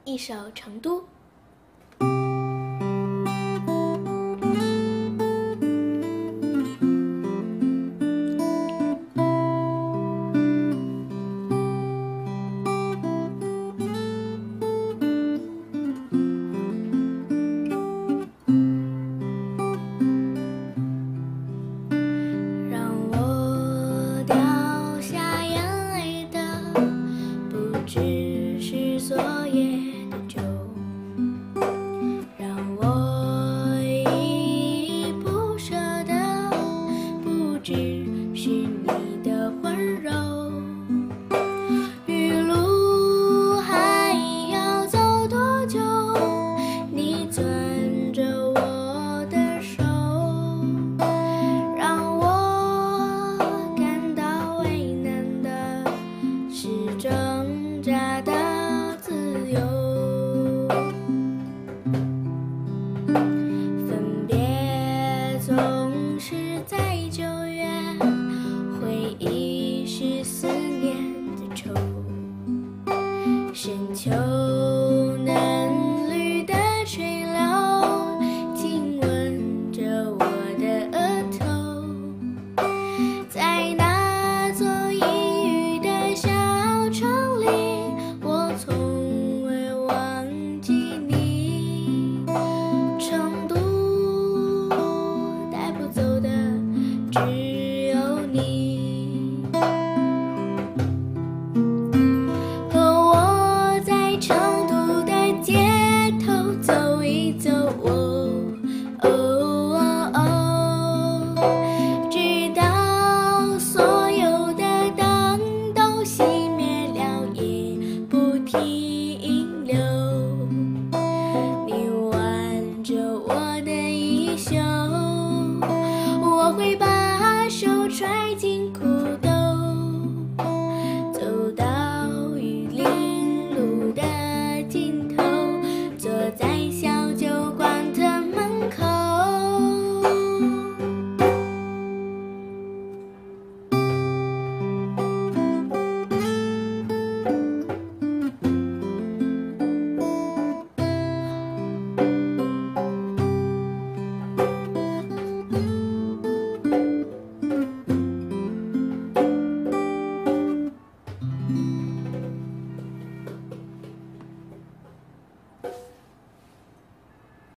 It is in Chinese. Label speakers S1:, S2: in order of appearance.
S1: 一首《成都》。只是昨夜的酒，让我依依不舍的，不只是你的温柔。余路还要走多久？你攥着我的手，让我感到为难的是挣扎的自由。分别总是在9月，回忆是思念的愁。深秋嫩绿的垂柳，亲吻着我的额头，在那座阴雨的小城里，我从未忘记你。成都带不走的只有你，和我在成都的街头走一走，直到所有的灯都熄灭了也不停。